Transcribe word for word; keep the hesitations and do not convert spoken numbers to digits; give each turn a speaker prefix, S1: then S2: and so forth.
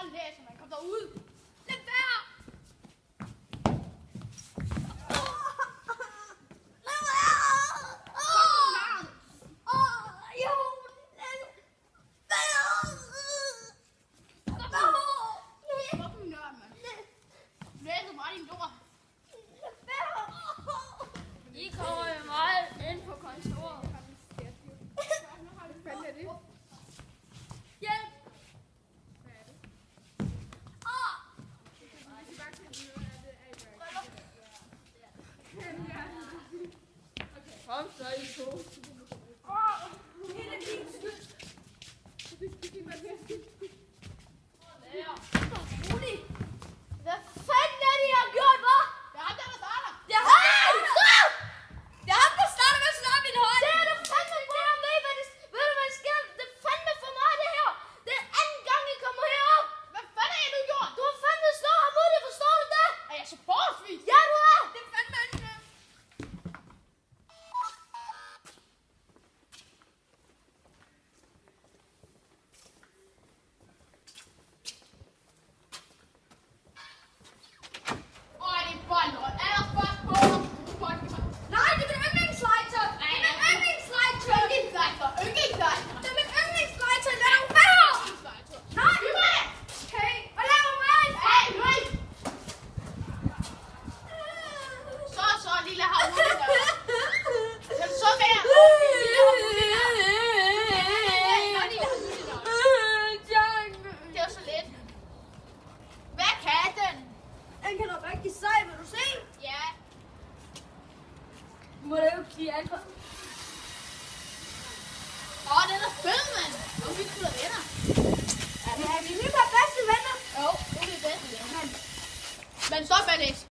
S1: sådan læser man. Kom derud. Lad være.
S2: Lad være. Åh, åh, jo, lad være.
S1: Stop min nørd, mand. Du læser bare din lort.
S3: I kommer jo meget ind på kontoret.
S1: Hvad er det?
S3: Hjælp! Kom så, I to.
S2: Rolig. Hvad fanden er det, jeg har gjort, hva'?
S1: Det er ham, der er starter.
S2: Det er ham, stop! Det er ham, der starter med at slå min hånd. Det er det fandme for ham, ved I, hvad det, ved du, hvad der sker? Det er fandme for mig, det her. Det er anden gang, I kommer herop.
S1: Hvad fanden er du gjort?
S2: Du har fandme slået ham ud, det forstår du det?
S1: Er jeg så forholdsvis?
S2: Ja, du er.
S1: Det er fandme anden gang. Åh, det er bare lort. Er der spørgsmål?
S2: Nej, det er min yndlingslegetøj. Det er min yndlingslegetøj.
S1: Yndlingslegetøj. Yndlingslegetøj.
S2: Det er min yndlingslegetøj. Lad dog være. Nej,
S1: Giv mig det.
S2: okay. Og lad mig være.
S1: Hey, Louis. Så, så, lille havhund. Kan du så være? Lille havhund. Det er så let. Hvad kan den?
S2: Den kan da rigtig sej, vil du se?
S1: Ja.
S2: Du må da jo ikke sige alt for...
S1: Åh, den er fed, mand. Og vi skulle da venner.
S2: Ja, vi vil være bedste venner.
S1: Jo, det er det bedste. Men stop, Alex.